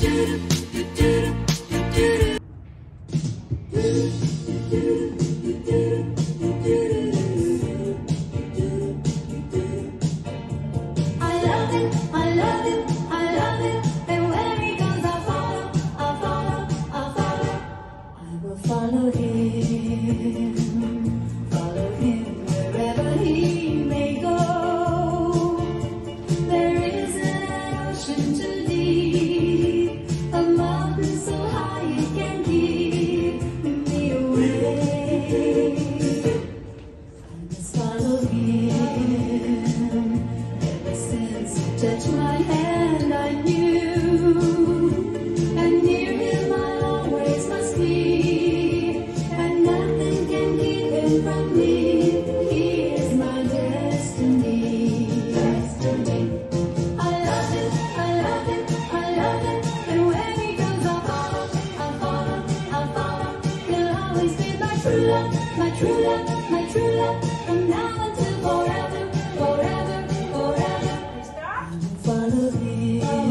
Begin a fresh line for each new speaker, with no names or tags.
Follow him wherever he may go. There is an ocean too deep, a mountain so high it can keep me away. I must follow him. Ever since he touched my hand, I knew, and near him I always must be. From me, he is my destiny. I love him, I love him, I love him, and where he goes I'll follow, I'll follow, I'll follow. He'll always be my true love, my true love, my true love, from now until forever, forever, forever. I will follow him.